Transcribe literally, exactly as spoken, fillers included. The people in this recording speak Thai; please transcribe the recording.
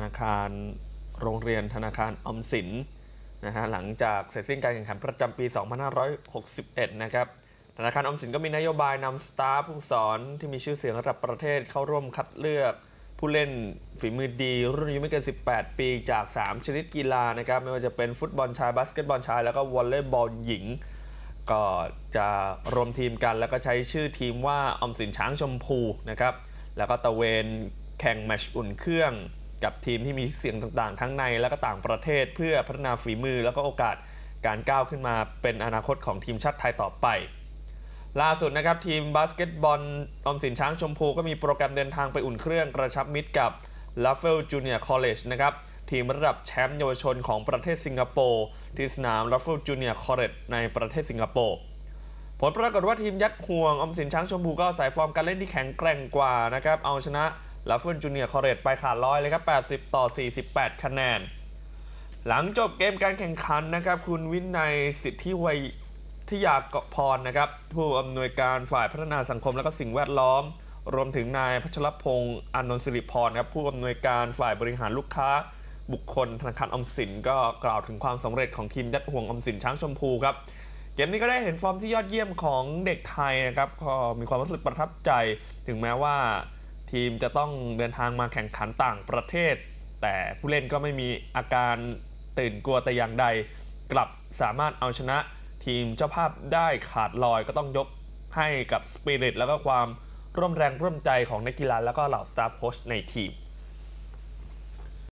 นาคารโรงเรียนธนาคารออมสินนะฮะหลังจากเสร็จสิ้นการแข่งขันประจำปี สองพันห้าร้อยหกสิบเอ็ด นะครับธนาคารออมสินก็มีนโยบายนำสตาฟผู้สอนที่มีชื่อเสียงระดับประเทศเข้าร่วมคัดเลือกผู้เล่นฝีมือดีรุ่นอายุไม่เกินสิบแปดปีจากสามชนิดกีฬานะครับไม่ว่าจะเป็นฟุตบอลชายบาสเกตบอลชายแล้วก็วอลเลย์บอลหญิงก็จะรวมทีมกันแล้วก็ใช้ชื่อทีมว่าออมสินช้างชมพูนะครับแล้วก็ตะเวนแข่งแมตช์อุ่นเครื่องกับทีมที่มีเสียงต่างๆทั้งในและก็ต่างประเทศเพื่อพัฒนาฝีมือแล้วก็โอกาสการก้าวขึ้นมาเป็นอนาคตของทีมชาติไทยต่อไปล่าสุดนะครับทีมบาสเกตบอลออมสินช้างชมพูก็มีโปรแกรมเดินทางไปอุ่นเครื่องกระชับมิตรกับ Raffles Junior College นะครับทีมระดับแชมป์เยาวชนของประเทศสิงคโปร์ที่สนาม Raffles Junior College ในประเทศสิงคโปร์ผลปรากฏว่าทีมยัดห่วงออมสินช้างชมพูก็สายฟอร์มการเล่นที่แข็งแกร่งกว่านะครับเอาชนะ Raffles Junior College ไปขาดลอยเลยครับแปดสิบต่อสี่สิบแปดคะแนนหลังจบเกมการแข่งขันนะครับคุณวินัยสิทธิวัยทิยากพรนะครับผู้อำนวยการฝ่ายพัฒนาสังคมและก็สิ่งแวดล้อมรวมถึงนายพัชรพงษ์อานนท์สิริพรครับผู้อำนวยการฝ่ายบริหารลูกค้าบุคคลธนาคารออมสินก็กล่าวถึงความสำเร็จของทีมยัดห่วงออมสินช้างชมพูครับเกมนี้ก็ได้เห็นฟอร์มที่ยอดเยี่ยมของเด็กไทยนะครับก็มีความรู้สึกประทับใจถึงแม้ว่าทีมจะต้องเดินทางมาแข่งขันต่างประเทศแต่ผู้เล่นก็ไม่มีอาการตื่นกลัวแต่อย่างใดกลับสามารถเอาชนะทีมเจ้าภาพได้ขาดลอยก็ต้องยกให้กับสปิริตแล้วก็ความร่วมแรงร่วมใจของนักกีฬาแล้วก็เหล่าสตาฟโค้ชในทีม